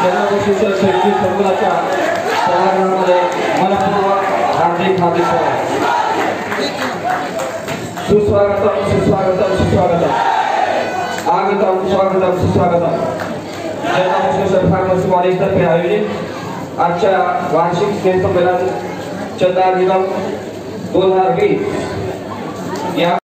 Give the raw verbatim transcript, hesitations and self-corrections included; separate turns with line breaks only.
जनविशेष शैक्षणिक संकुलाच्या सभागृहामध्ये मनपूर्वक हार्दिक हार्दिक सुस्वागतम सुस्वागतम सुस्वागतम आगतम स्वागतम सुस्वागतम जनविशेष फार्मसी कॉलेजतर्फे आयोजित आजच्या वार्षिक स्नेह संमेलन चंदा दिनम दोन हजार वीस या